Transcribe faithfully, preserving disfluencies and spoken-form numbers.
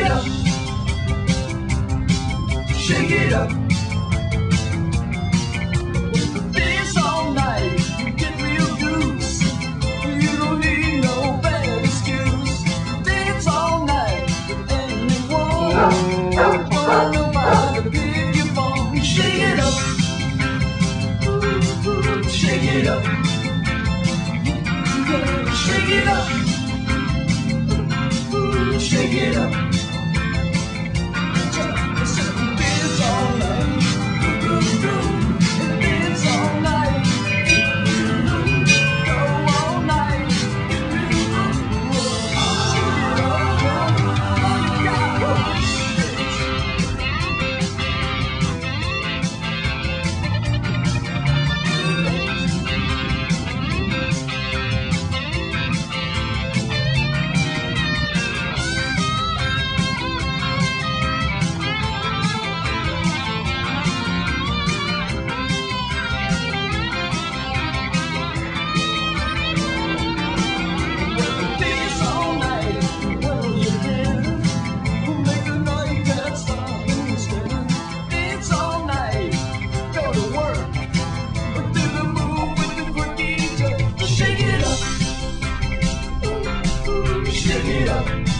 it up. Shake it up. Dance all night, get real loose. You don't need no bad excuse. Dance all night with anyone. Don't want nobody to pick you for. Shake it up. Shake it up. Shake it up. Shake it up. Dance all night. Dance all night. Go all night. Dance all night. Well, you can make a night can't stop instead. Dance all night. Go to work. Do the move with the quickie jerk. Shake it up. Shake it up.